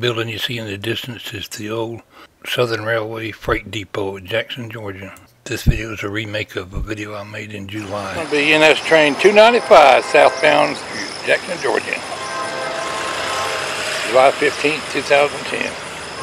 building you see in the distance is the old Southern Railway Freight Depot at Jackson, Georgia. This video is a remake of a video I made in July. It's going to be NS train 295 southbound through Jackson, Georgia. July 15th, 2010.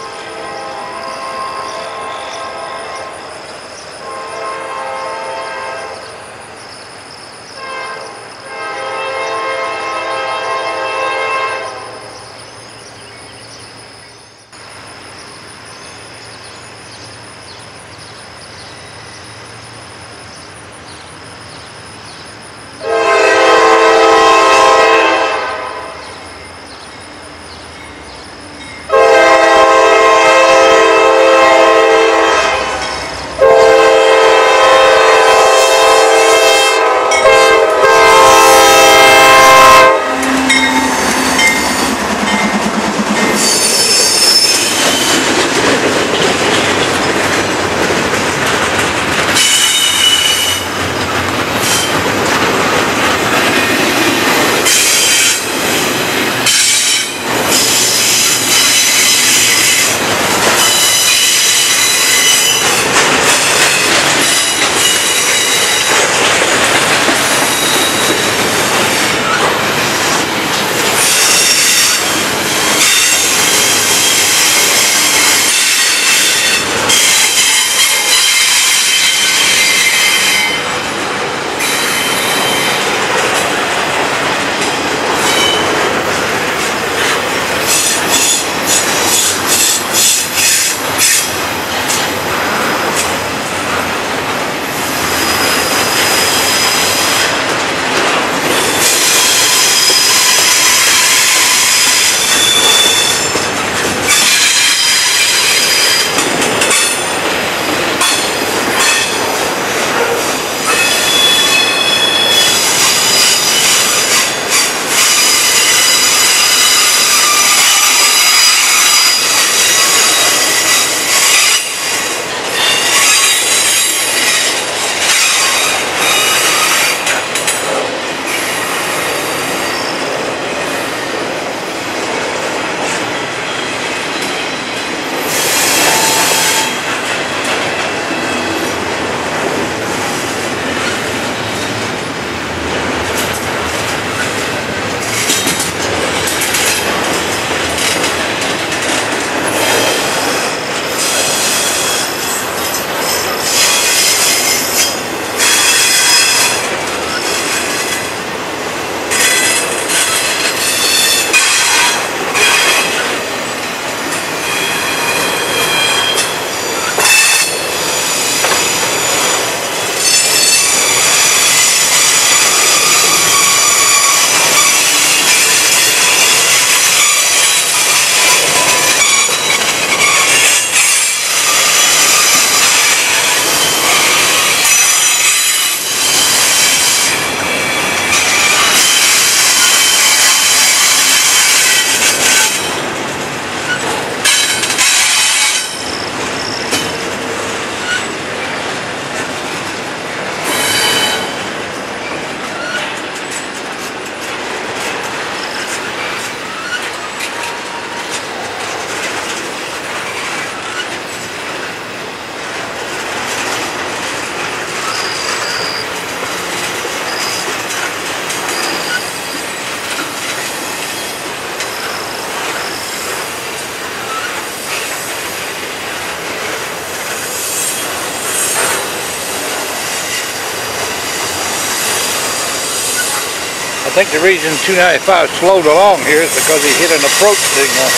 I think the reason 295 slowed along here is because he hit an approach signal.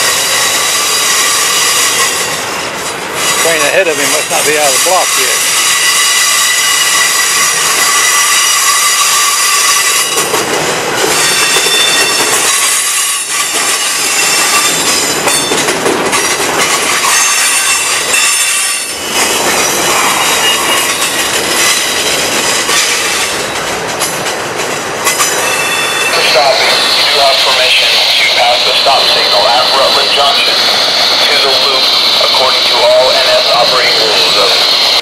The train ahead of him must not be out of the block yet. Stopping, you do have permission to pass the stop signal at Rutland Junction to the loop according to all NS operating rules of